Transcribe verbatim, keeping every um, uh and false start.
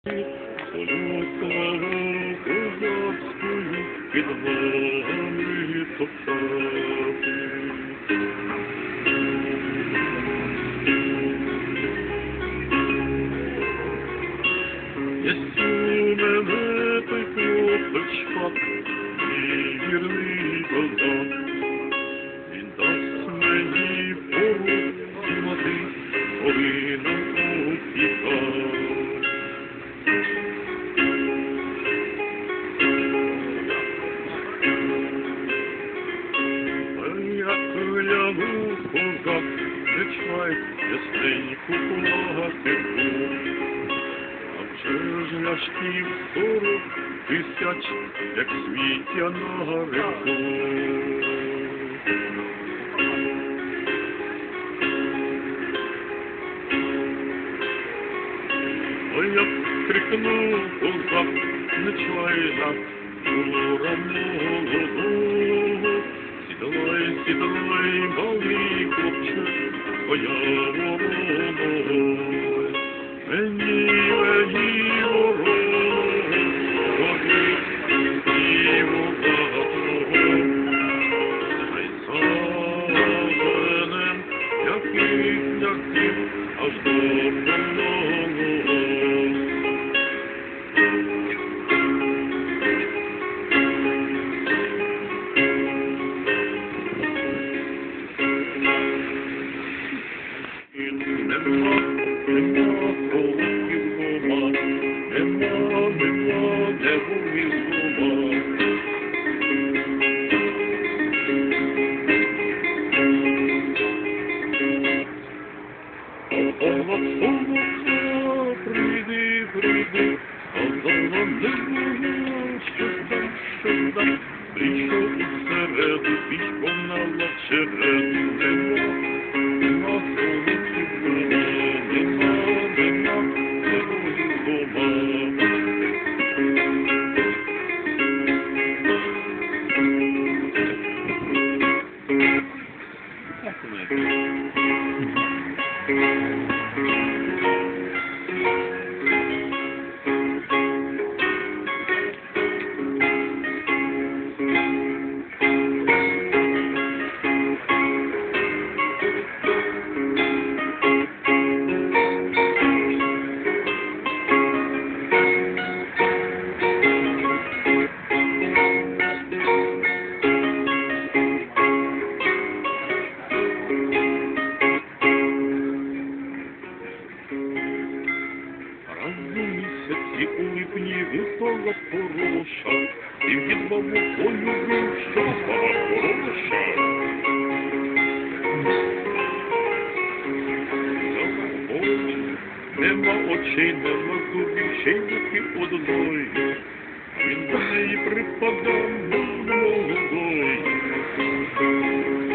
Свою славу козацькою під ногами топтати. Єсть у мене той хлопчак, мій вірний козак. Він дасть мені пору знати, коли нам утікати. Клянусь, козак, не чай, ясненьку плакатиму. А вже ж ляшків сорок тисяч, як світя на реку. А як крикнув козак, не чай, Жура молодого. Сідай, сідай, малий хлопче, твоя ворона. Мені, мені ворона, тобі співу багатого. Хай завенем, яких, яких, аж до полону. Нема, нема колоків дома, нема, нема, де вовів дома. Ова солоха, прийди, прийди, сказала не знаю, що там, що там. Прийшов у середу, пічком на лачереду, нема, нема колоків дома. Раз у місяці у липні випала хороша, і від бабу полюбив, що баба хороша. Нема очей, нема зубів, ще й руки одної. Він до неї припадав, молодой.